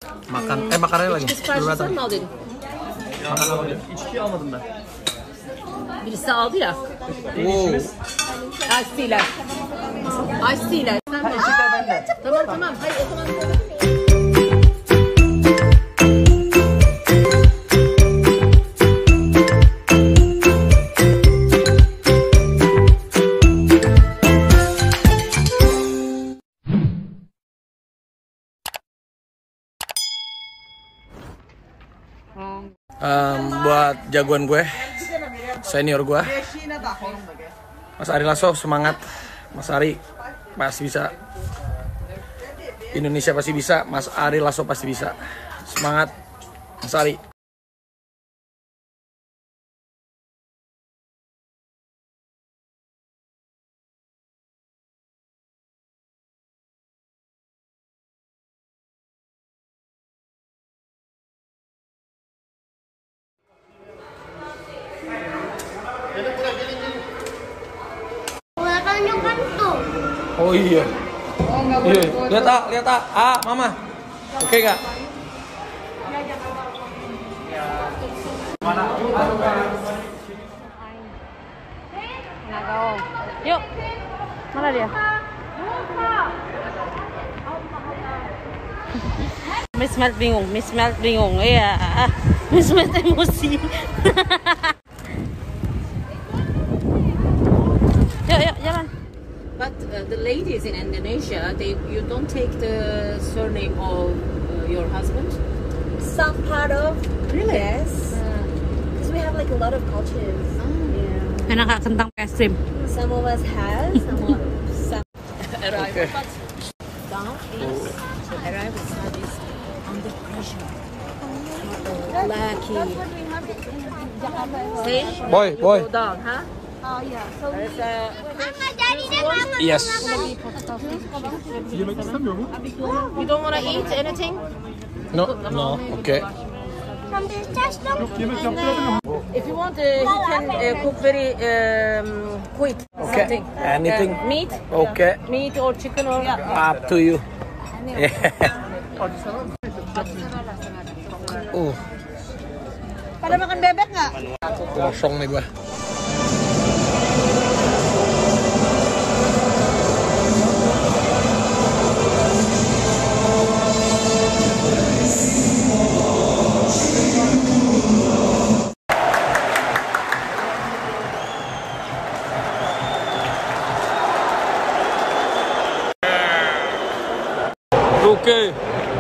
Makannya lagi. Siparişi mi aldın? İçki almadım ben. Birisi aldı ya. Wow. Ice tea'ler. Ice tea'ler. Tamam. Hayır o zaman. Buat jagoan gue, senior gue, Mas Ari Lasso, semangat. Mas Ari pasti bisa. Indonesia pasti bisa. Mas Ari Lasso pasti bisa. Semangat, Mas Ari. Oh iya. Lihat Mama. Oke gak? Yuk. Mana dia? Miss Melt bingung. Iya. Miss Melt emosi. Yuk, jalan. But the ladies in Indonesia, you don't take the surname of your husband? Some part of. Really? Yes. Because we have like a lot of cultures. Yeah. Enak kak kentang es krim. Some of us have, some. Okay. Down is arrival studies under pressure. Lucky. See? Boy. Go down, huh? Oh yeah. So Yes. Yemek istemiyor mu? You don't want to eat anything? No. Oke. Yok yemek yaptırabilirim. If you want, he can cook very quick. Okay. Something. Anything. Meat? Okay. Meat or chicken or... Up to you. pada makan bebek nggak? Kosong nih gua. Oke.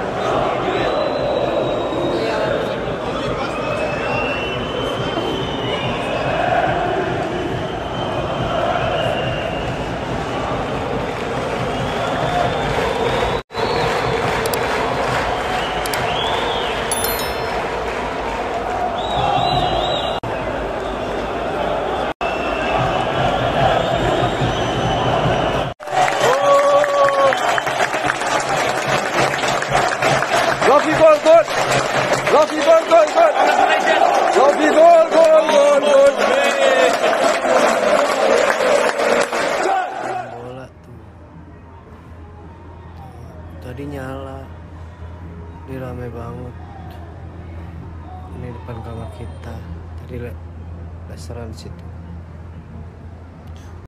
Raffi gol. Raffi gol. Raffi gol. Bola tuh. Tadi nyala. Ini rame banget. Ini depan kamar kita. Tadi restoran situ.